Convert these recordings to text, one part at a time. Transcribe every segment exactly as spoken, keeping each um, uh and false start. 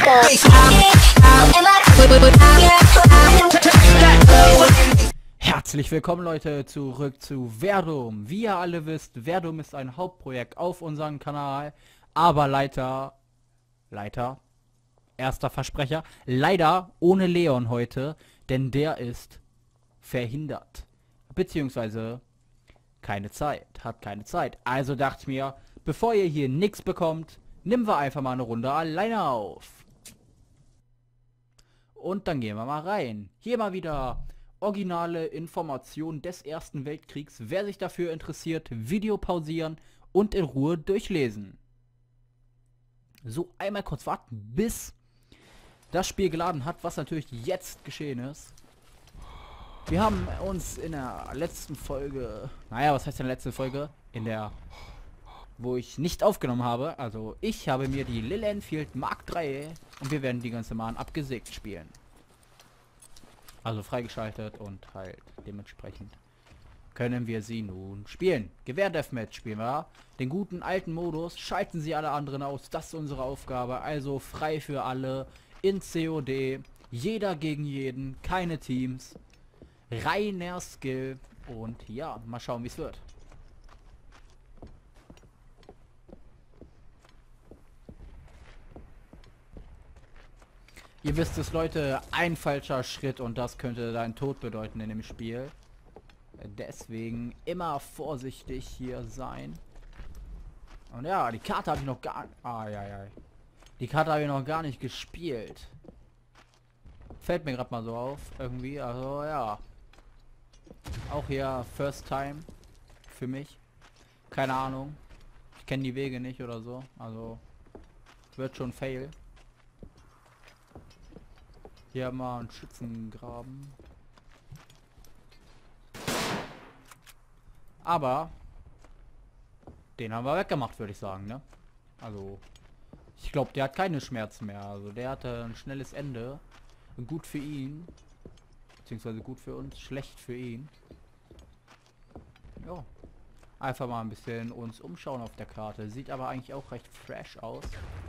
Herzlich willkommen Leute, zurück zu Verdum. Wie ihr alle wisst, Verdum ist ein Hauptprojekt auf unserem Kanal, aber leider, leider, erster Versprecher, leider ohne Leon heute, denn der ist verhindert, beziehungsweise keine Zeit, hat keine Zeit. Also dachte ich mir, bevor ihr hier nichts bekommt, nehmen wir einfach mal eine Runde alleine auf. Und dann gehen wir mal rein. Hier mal wieder originale Informationen des Ersten Weltkriegs. Wer sich dafür interessiert, Video pausieren und in Ruhe durchlesen. So, einmal kurz warten, bis das Spiel geladen hat, was natürlich jetzt geschehen ist. Wir haben uns in der letzten Folge, naja, was heißt in der letzten Folge? In der, wo ich nicht aufgenommen habe. Also ich habe mir die Lil Enfield Mark drei und wir werden die ganze Mal abgesägt spielen. Also freigeschaltet und halt dementsprechend können wir sie nun spielen. Gewehr Deathmatch spielen wir. Den guten alten Modus. Schalten Sie alle anderen aus. Das ist unsere Aufgabe. Also frei für alle in C O D. Jeder gegen jeden. Keine Teams. Reiner Skill. Und ja, mal schauen, wie es wird. Ihr wisst es, Leute, ein falscher Schritt und das könnte dein Tod bedeuten in dem Spiel. Deswegen immer vorsichtig hier sein. Und ja, die Karte habe ich noch gar... Ah, ja, ja. Die Karte habe ich noch gar nicht gespielt. Fällt mir gerade mal so auf, irgendwie. Also, ja. Auch hier First Time für mich. Keine Ahnung. Ich kenne die Wege nicht oder so. Also, wird schon fail. Hier haben wir einen Schützengraben. Aber den haben wir weggemacht, würde ich sagen, ne? Also, ich glaube, der hat keine Schmerzen mehr. Also, der hatte ein schnelles Ende. Gut für ihn. Beziehungsweise gut für uns, schlecht für ihn. Ja. Einfach mal ein bisschen uns umschauen auf der Karte. Sieht aber eigentlich auch recht fresh aus.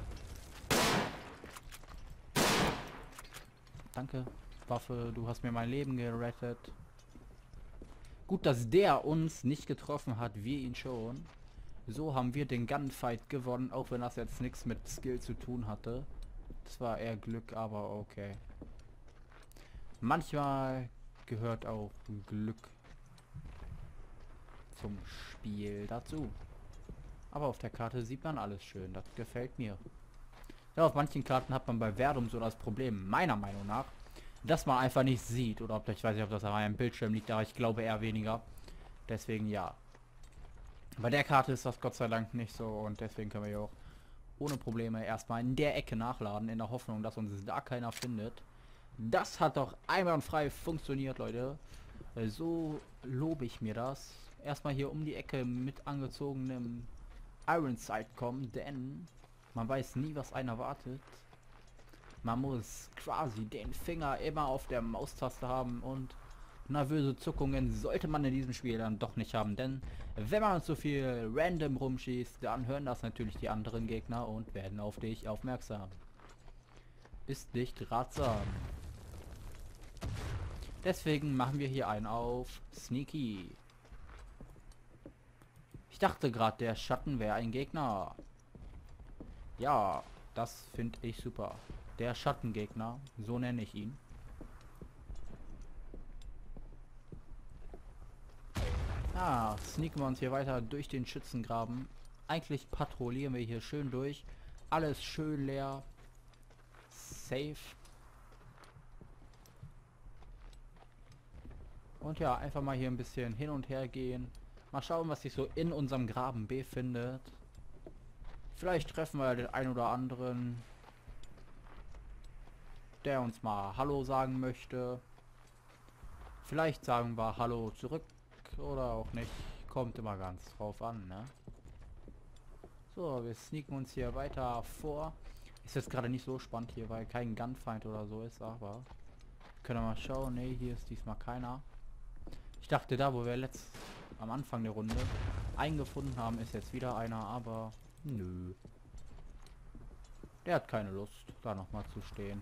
Danke, Waffe, du hast mir mein Leben gerettet. Gut, dass der uns nicht getroffen hat, wir ihn schon. So haben wir den Gunfight gewonnen, auch wenn das jetzt nichts mit Skill zu tun hatte. Das war eher Glück, aber okay. Manchmal gehört auch Glück zum Spiel dazu. Aber auf der Karte sieht man alles schön, das gefällt mir. Ja, auf manchen Karten hat man bei Verdum so das Problem, meiner Meinung nach, dass man einfach nicht sieht. Oder ob, ich weiß nicht, ob das an einem Bildschirm liegt, aber ich glaube eher weniger. Deswegen ja. Bei der Karte ist das Gott sei Dank nicht so und deswegen können wir ja auch ohne Probleme erstmal in der Ecke nachladen, in der Hoffnung, dass uns da keiner findet. Das hat doch einwandfrei funktioniert, Leute. So lobe ich mir das. Erstmal hier um die Ecke mit angezogenem Ironsight kommen, denn man weiß nie, was einen erwartet. Man muss quasi den Finger immer auf der Maustaste haben und nervöse Zuckungen sollte man in diesem Spiel dann doch nicht haben, denn wenn man so viel random rumschießt, dann hören das natürlich die anderen Gegner und werden auf dich aufmerksam. Ist nicht ratsam. Deswegen machen wir hier einen auf Sneaky. Ich dachte gerade, der Schatten wäre ein Gegner. Ja, das finde ich super. Der Schattengegner, so nenne ich ihn. Ah, sneaken wir uns hier weiter durch den Schützengraben. Eigentlich patrouillieren wir hier schön durch. Alles schön leer. Safe. Und ja, einfach mal hier ein bisschen hin und her gehen. Mal schauen, was sich so in unserem Graben befindet. Vielleicht treffen wir den einen oder anderen, der uns mal Hallo sagen möchte. Vielleicht sagen wir Hallo zurück oder auch nicht. Kommt immer ganz drauf an, ne? So, wir sneaken uns hier weiter vor. Ist jetzt gerade nicht so spannend hier, weil kein Gunfight oder so ist, aber können wir mal schauen. Ne, hier ist diesmal keiner. Ich dachte, da wo wir letzt am Anfang der Runde eingefunden haben, ist jetzt wieder einer, aber nö. Der hat keine Lust, da nochmal zu stehen.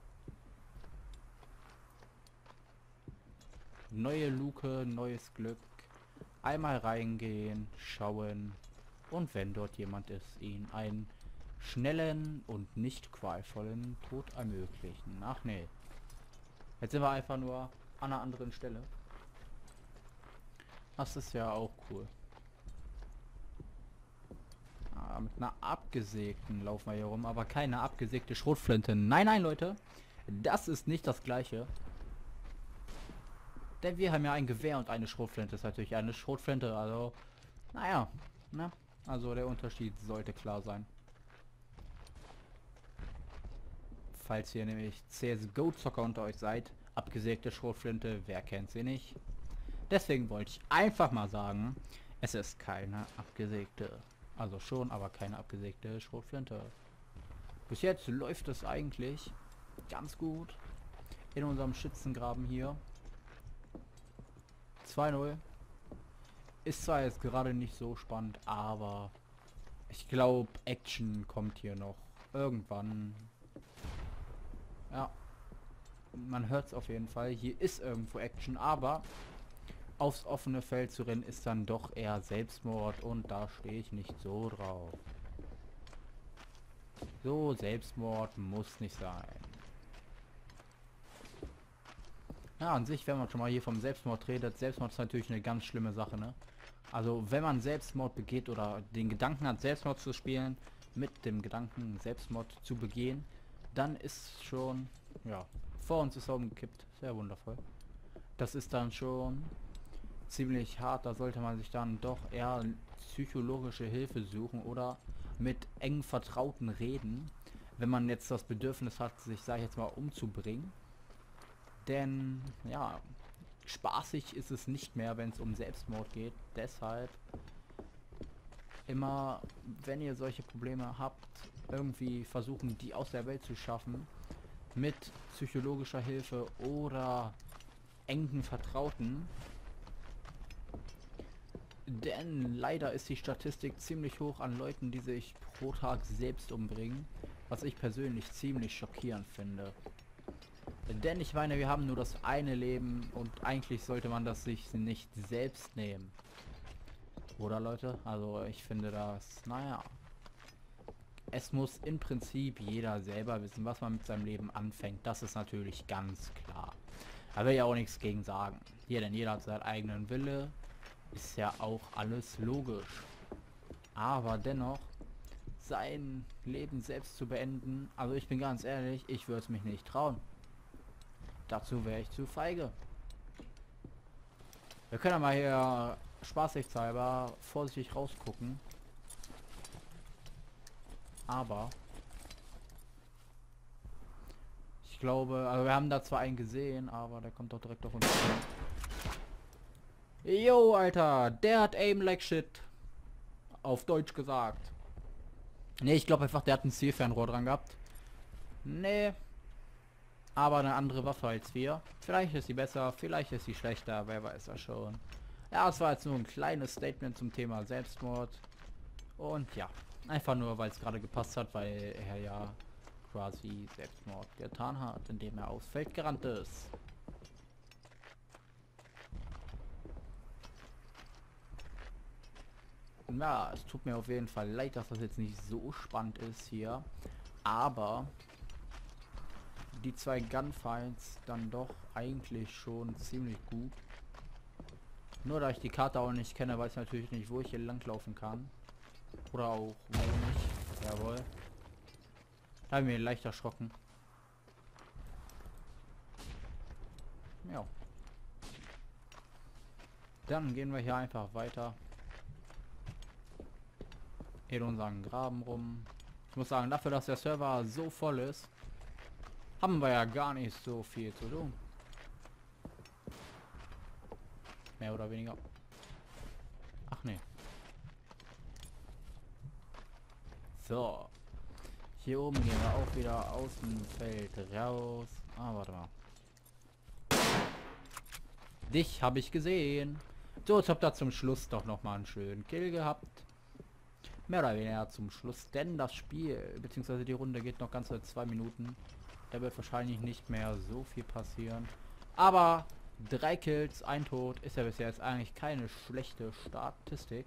Neue Luke, neues Glück. Einmal reingehen, schauen. Und wenn dort jemand ist, ihn einen schnellen und nicht qualvollen Tod ermöglichen. Ach nee. Jetzt sind wir einfach nur an einer anderen Stelle. Das ist ja auch cool. Ah, mit einer abgesägten laufen wir hier rum, aber keine abgesägte Schrotflinte. Nein, nein, Leute. Das ist nicht das gleiche. Denn wir haben ja ein Gewehr und eine Schrotflinte ist natürlich eine Schrotflinte. Also, naja. Ne? Also der Unterschied sollte klar sein. Falls ihr nämlich C S G O-Zocker unter euch seid, abgesägte Schrotflinte, wer kennt sie nicht? Deswegen wollte ich einfach mal sagen, es ist keine abgesägte. Also schon, aber keine abgesägte Schrotflinte. Bis jetzt läuft es eigentlich ganz gut in unserem Schützengraben hier. zwei null. Ist zwar jetzt gerade nicht so spannend, aber ich glaube, Action kommt hier noch irgendwann. Ja, man hört es auf jeden Fall. Hier ist irgendwo Action, aber aufs offene Feld zu rennen ist dann doch eher Selbstmord und da stehe ich nicht so drauf. So, Selbstmord muss nicht sein. Ja, an sich, wenn man schon mal hier vom Selbstmord redet, Selbstmord ist natürlich eine ganz schlimme Sache, ne? Also, wenn man Selbstmord begeht oder den Gedanken hat, Selbstmord zu spielen, mit dem Gedanken, Selbstmord zu begehen, dann ist schon, ja, vor uns ist er umgekippt. Sehr wundervoll. Das ist dann schon ziemlich hart, da sollte man sich dann doch eher psychologische Hilfe suchen oder mit eng Vertrauten reden, wenn man jetzt das Bedürfnis hat, sich, sag ich jetzt mal, umzubringen. Denn, ja, spaßig ist es nicht mehr, wenn es um Selbstmord geht. Deshalb immer, wenn ihr solche Probleme habt, irgendwie versuchen, die aus der Welt zu schaffen, mit psychologischer Hilfe oder engen Vertrauten. Denn leider ist die Statistik ziemlich hoch an Leuten, die sich pro Tag selbst umbringen, was ich persönlich ziemlich schockierend finde. Denn ich meine, wir haben nur das eine Leben und eigentlich sollte man das sich nicht selbst nehmen. Oder Leute? Also ich finde das, naja. Es muss im Prinzip jeder selber wissen, was man mit seinem Leben anfängt. Das ist natürlich ganz klar. Da will ich auch nichts gegen sagen. Hier, denn jeder hat seinen eigenen Wille. Ist ja auch alles logisch. Aber dennoch, sein Leben selbst zu beenden, also ich bin ganz ehrlich, ich würde es mich nicht trauen. Dazu wäre ich zu feige. Wir können mal hier spaßeshalber vorsichtig rausgucken. Aber ich glaube, also wir haben da zwar einen gesehen, aber der kommt doch direkt auf uns. Yo, Alter, der hat Aim like shit. Auf Deutsch gesagt. Ne, ich glaube einfach, der hat ein Zielfernrohr dran gehabt. Nee. Aber eine andere Waffe als wir. Vielleicht ist sie besser, vielleicht ist sie schlechter, wer weiß das schon. Ja, es war jetzt nur ein kleines Statement zum Thema Selbstmord. Und ja, einfach nur, weil es gerade gepasst hat, weil er ja quasi Selbstmord getan hat, indem er aufs Feld gerannt ist. Ja, es tut mir auf jeden Fall leid, dass das jetzt nicht so spannend ist hier. Aber die zwei Gunfights dann doch eigentlich schon ziemlich gut. Nur da ich die Karte auch nicht kenne, weiß ich natürlich nicht, wo ich hier langlaufen kann. Oder auch wo nicht. Jawohl. Da habe ich mich leicht erschrocken. Ja. Dann gehen wir hier einfach weiter. In unseren Graben rum. Ich muss sagen, dafür, dass der Server so voll ist, haben wir ja gar nicht so viel zu tun. Mehr oder weniger. Ach nee. So. Hier oben gehen wir auch wieder aus dem Feld raus. Ah, warte mal. Dich habe ich gesehen. So, jetzt habt ihr zum Schluss doch noch mal einen schönen Kill gehabt. mehr oder weniger zum Schluss, denn das Spiel, beziehungsweise die Runde geht noch ganze zwei Minuten. Da wird wahrscheinlich nicht mehr so viel passieren. Aber drei Kills, ein Tod ist ja bisher jetzt eigentlich keine schlechte Statistik.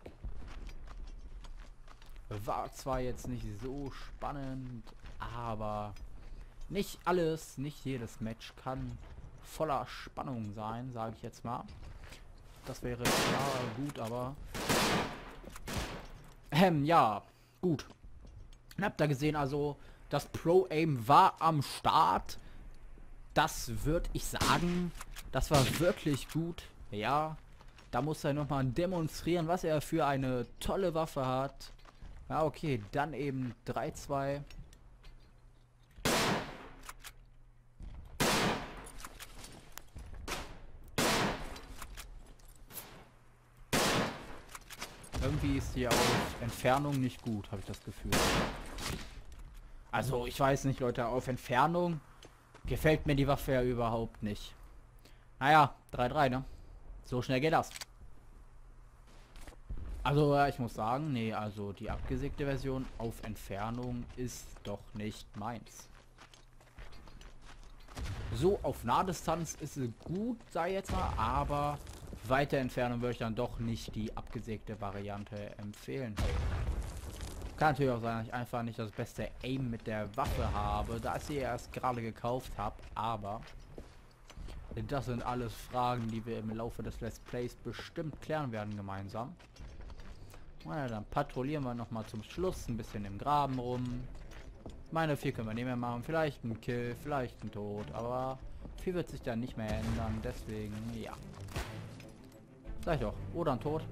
War zwar jetzt nicht so spannend, aber nicht alles, nicht jedes Match kann voller Spannung sein, sage ich jetzt mal. Das wäre klar gut, aber ähm, ja, gut. Habt ihr gesehen, also das Pro Aim war am Start. Das würde ich sagen, das war wirklich gut. Ja, da muss er noch mal demonstrieren, was er für eine tolle Waffe hat. Ja, okay, dann eben drei zwei. Irgendwie ist die auf Entfernung nicht gut, habe ich das Gefühl. Also, ich weiß nicht, Leute, auf Entfernung gefällt mir die Waffe ja überhaupt nicht. Naja, drei drei, ne? So schnell geht das. Also, ich muss sagen, nee, also die abgesägte Version auf Entfernung ist doch nicht meins. So, auf Nahdistanz ist sie gut, sei jetzt mal, aber weite Entfernung würde ich dann doch nicht die abgesägte Variante empfehlen. Kann natürlich auch sein, dass ich einfach nicht das beste Aim mit der Waffe habe, da ich sie erst gerade gekauft habe, aber das sind alles Fragen, die wir im Laufe des Let's Plays bestimmt klären werden gemeinsam. Na, dann patrouillieren wir noch mal zum Schluss ein bisschen im Graben rum. Meine vier können wir nicht mehr machen, vielleicht ein Kill, vielleicht ein Tod, aber viel wird sich dann nicht mehr ändern, deswegen ja. Sag ich doch, oder ein Tod.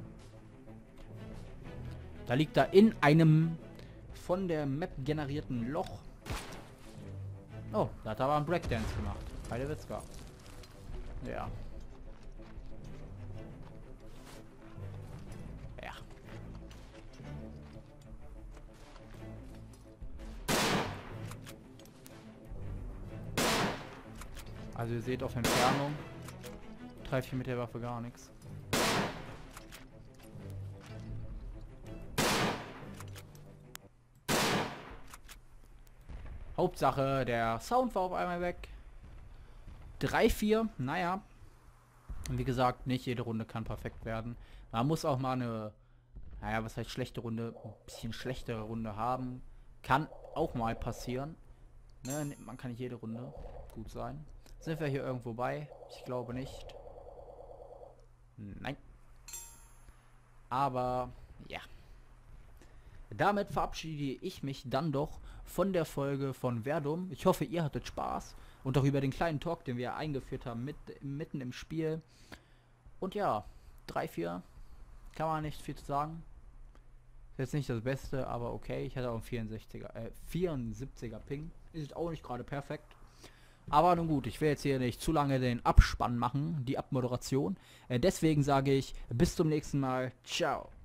Da liegt er in einem von der Map generierten Loch. Oh, da hat er aber einen Breakdance gemacht. Heide Witzka. Ja. Ja. Also ihr seht auf Entfernung treffe ich mit der Waffe gar nichts. Hauptsache, der Sound war auf einmal weg. drei vier, naja. Wie gesagt, nicht jede Runde kann perfekt werden. Man muss auch mal eine, naja, was heißt schlechte Runde, ein bisschen schlechtere Runde haben. Kann auch mal passieren. Ne, man kann nicht jede Runde gut sein. Sind wir hier irgendwo bei? Ich glaube nicht. Nein. Aber, ja. Damit verabschiede ich mich dann doch von der Folge von Verdum. Ich hoffe, ihr hattet Spaß und auch über den kleinen Talk, den wir eingeführt haben, mit, mitten im Spiel. Und ja, drei vier kann man nicht viel zu sagen. Ist jetzt nicht das Beste, aber okay. Ich hatte auch einen vierundsechziger, äh, vierundsiebziger Ping. Ist auch nicht gerade perfekt. Aber nun gut, ich will jetzt hier nicht zu lange den Abspann machen, die Abmoderation. Äh, deswegen sage ich, bis zum nächsten Mal. Ciao.